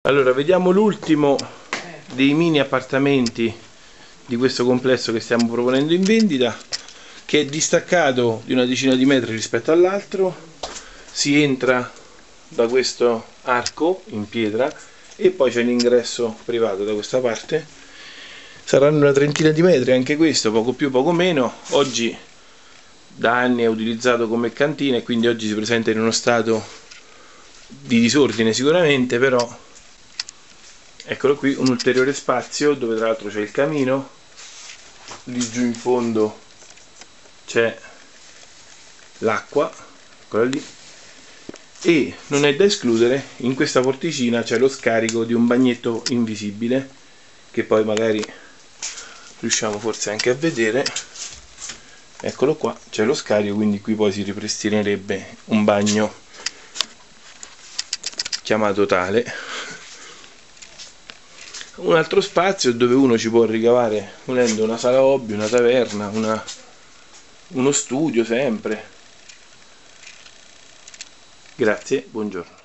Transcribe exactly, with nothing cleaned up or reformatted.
Allora, vediamo l'ultimo dei mini appartamenti di questo complesso che stiamo proponendo in vendita, che è distaccato di una decina di metri rispetto all'altro. Si entra da questo arco in pietra e poi c'è l'ingresso privato da questa parte. Saranno una trentina di metri anche questo, poco più poco meno. Oggi da anni è utilizzato come cantina e quindi oggi si presenta in uno stato di disordine sicuramente, però eccolo qui, un ulteriore spazio dove tra l'altro c'è il camino, lì giù in fondo c'è l'acqua, eccola lì, e non è da escludere, in questa porticina c'è lo scarico di un bagnetto invisibile che poi magari riusciamo forse anche a vedere. Eccolo qua, c'è lo scarico, quindi qui poi si ripristinerebbe un bagno chiamato tale. Un altro spazio dove uno ci può ricavare volendo una sala hobby, una taverna, una, uno studio sempre. Grazie, buongiorno.